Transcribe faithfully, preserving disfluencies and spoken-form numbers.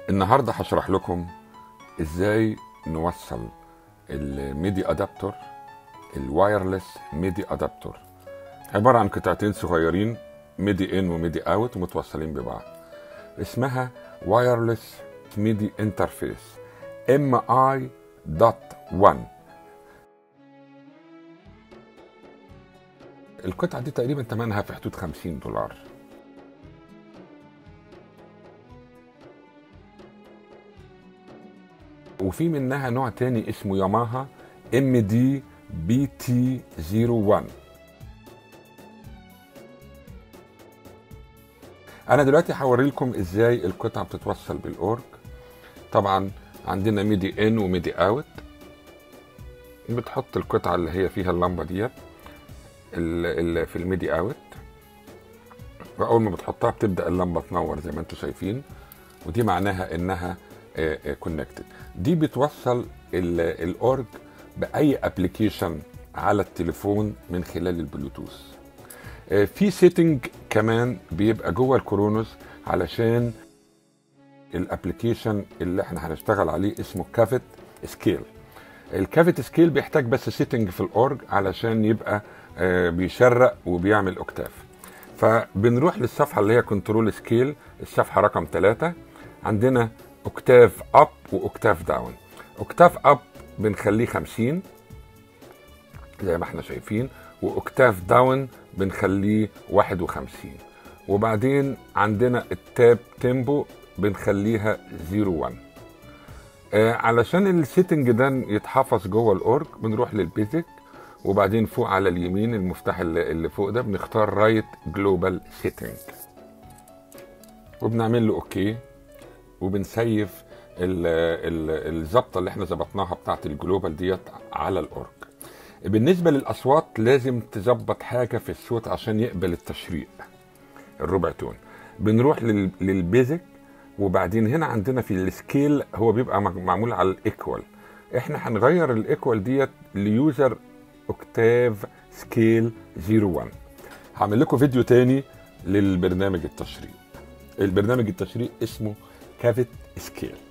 النهارده هشرح لكم ازاي نوصل الميدي ادابتور، الوايرلس ميدي ادابتور. عباره عن قطعتين صغيرين ميدي ان وميدي اوت ومتوصلين ببعض، اسمها وايرلس ميدي انترفيس ام اي دوت واحد. القطعه دي تقريبا ثمنها في حدود خمسين دولار. وفي منها نوع تاني اسمه ياماها ام دي بي تي صفر واحد. انا دلوقتي هوري لكم ازاي القطعه بتتوصل بالاورج. طبعا عندنا ميدي ان وميدي اوت. بتحط القطعه اللي هي فيها اللمبه ديت اللي في الميدي اوت، واول ما بتحطها بتبدا اللمبه تنور زي ما انتم شايفين، ودي معناها انها كونكتد. دي بتوصل الاورج باي ابلكيشن على التليفون من خلال البلوتوث. في سيتنج كمان بيبقى جوه الكرونوس علشان الابلكيشن اللي احنا هنشتغل عليه اسمه كافيت سكيل. الكافيت سكيل بيحتاج بس سيتنج في الاورج علشان يبقى بيشرق وبيعمل اوكتاف. فبنروح للصفحه اللي هي كنترول سكيل، الصفحه رقم ثلاثة. عندنا اوكتاف اب واوكتاف داون. اوكتاف اب بنخليه خمسين زي ما احنا شايفين، واوكتاف داون بنخليه واحد وخمسين. وبعدين عندنا التاب تيمبو بنخليها صفر واحد. آه علشان السيتنج ده يتحفظ جوه الاورج بنروح للبيزك، وبعدين فوق على اليمين المفتاح اللي فوق ده بنختار رايت جلوبال سيتنج، وبنعمل له اوكي، وبنسيف الظبطه اللي احنا ظبطناها بتاعت الجلوبال ديت على الاورج. بالنسبه للاصوات لازم تظبط حاجه في الصوت عشان يقبل التشريق الربع تون. بنروح للبيزك، وبعدين هنا عندنا في السكيل هو بيبقى معمول على الايكوال. احنا هنغير الايكوال ديت ليوزر اوكتاف سكيل صفر واحد. هعمل لكم فيديو تاني للبرنامج التشريق. البرنامج التشريق اسمه كافيت سكيل.